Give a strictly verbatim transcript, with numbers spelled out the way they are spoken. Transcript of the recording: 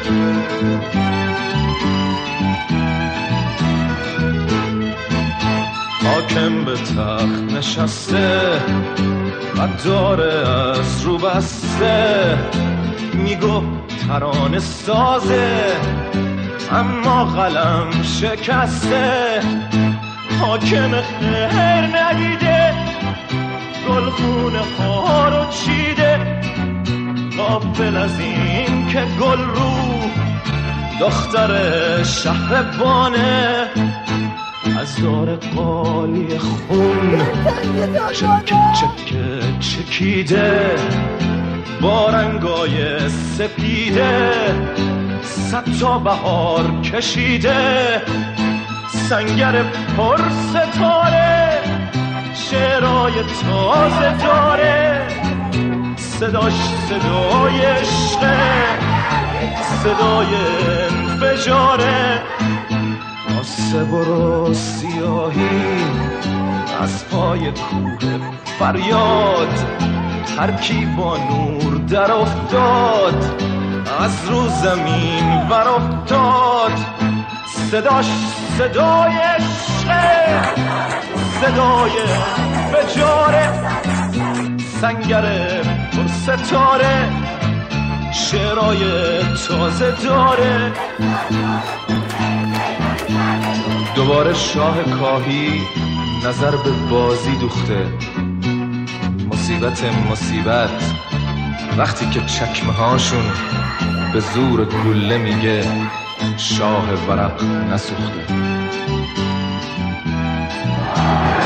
حاکم به تخت نشسته و داره از رو بسته، میگو ترانه سازه اما قلم شکسته. حاکم خیر ندیده گلخونه ها رو چیده، غافل از این که گل رو دختر شهربانه، از دار قالی خون چکه چکه چکیده با رنگای سپیده، صد تا بهار کشیده سنگر پر ستاره، شعرهای تازه داره، صداش صدای عشقه، صدای انفجاره. آسه برو سیاهی از پای کوه فریاد، ترکیب با نور در افتاد از رو زمین ور افتاد، صداش صدای عشقه، صدای انفجاره، سنگر پر ستاره، شعرهای تازه داره. دوباره شاه کاهی نظر به بازی دوخته، مصیبت مصیبت وقتی که چکمه هاشون به زور گله میگه شاه ورق نسوخته.